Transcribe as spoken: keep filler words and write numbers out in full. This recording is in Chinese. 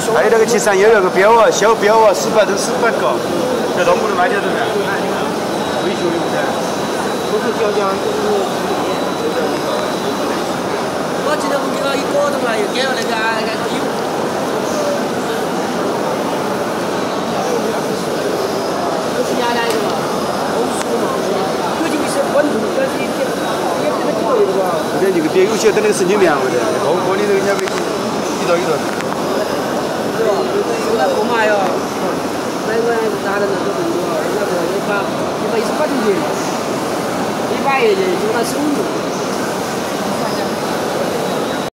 还有那个机上也有个标啊，小标啊，四百多四百个，在东部的卖掉怎么样？维修的不是？都是胶浆，都是。我记得我们这个一搞动了，又给了那个那个油。这是原来的嘛，欧式嘛，有几个是温度，但是也也也这个几个月的吧。这这个别有些等那个是你棉的，后锅里头人家没一道一道。 是吧？有那不买哟，那个拿的那个多，那个一把一把一十块钱，一把也就拿手用。